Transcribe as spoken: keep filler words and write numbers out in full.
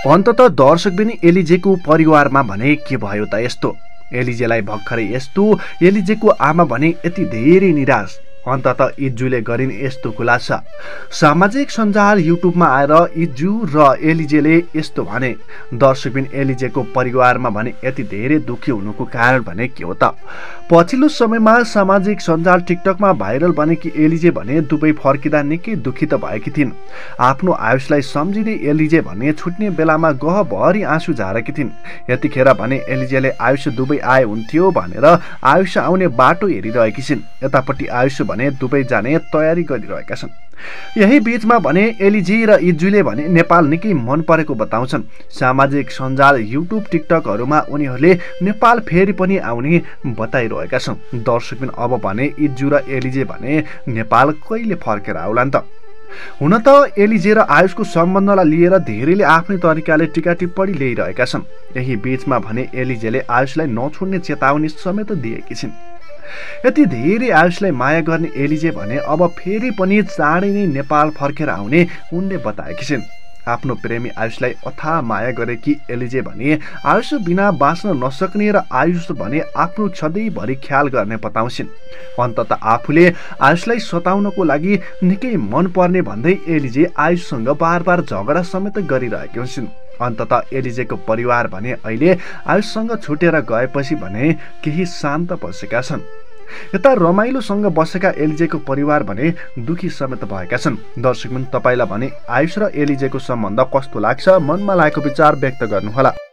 अन्तत दर्शक पनि एलिजेको परिवारमा भने के भयो त यस्तो? एलिजेलाई भर्खरै यस्तो, एलिजेको आमा भने यति धेरै निराश। अन्तत इज्जूले गरिन् यस्तो खुलासा। सामाजिक सञ्जाल युट्युबमा आएर इज्जू र एलिजेले यस्तो भने। दर्शक पनि एलिजेको परिवारमा भने यति धेरै दुःखी हुनुको कारण भने के हो त? पछिल्लो समयमा सामाजिक सञ्जाल टिकटकमा भाइरल बने कि एलिजे भने दुबई फर्किँदा निकै दुखित भएकी थिइन्। आफ्नो आयुषलाई सम्झिँदै एलिजे भने छुट्ने बेलामा गहभरि आँसु झारेकी थिइन्। यतिखेर भने एलिजेले आयुष दुबई आए हुन्थ्यो भनेर आयुष आउने बाटो हेरिरहेकी छिन्। यतापट्टि आयुष भने दुबई जाने तयारी गरिरहेका छन्। यही बीचमा भने एलिजे र इज्जूले भने नेपाल निकै मन परेको बताउँछन्। सामाजिक सञ्जाल युट्युब टिकटकहरूमा उनीहरूले नेपाल फेरि पनि आउने बताइरहेका छन्। दर्शक पनि अब भने इज्जू र एलिजे भने नेपाल कहिले फर्केर आउलान् त? हुन त एलिजे र आयुषको सम्बन्धलाई लिएर धेरैले आफ्नै तरिकाले टिका टिप्पणी ल्याइरहेका छन्। यही बीचमा भने एलिजेले आयुषलाई नछोड्ने चेतावनी समेत दिएकी छिन्। यति धेरै आयुषलाई माया गर्ने एलिजे भने अब फेरि पनि चाँडै नै नेपाल फर्केर आउने उनले बताएकी छिन्। आफ्नो प्रेमी आयुषलाई अथाह माया गरेकी एलिजे भने आयुष बिना बाँच्न नसक्ने र आयुष भने आफ्नो सधैँभरि ख्याल गर्ने बताउँछिन्। अन्तत आफूले आयुषलाई सताउनको लागि निकै मन पर्ने भन्दै एलिजे आयुषसँग बार बार झगडा समेत गरिरहेकी हुन्छन्। अन्तत एलिजेको परिवार भने अहिले आयुषसँग छुटेर गएपछि भने केही शान्त बसेका छन्। यता रमाइलोसँग बसेका एलिजेको परिवार भने दुखी समेत भएका छन्। दर्शक पनि तपाईलाई भने आयुष र एलिजेको सम्बन्ध कस्तो लाग्छ? मनमा लागेको विचार व्यक्त गर्नुहोला।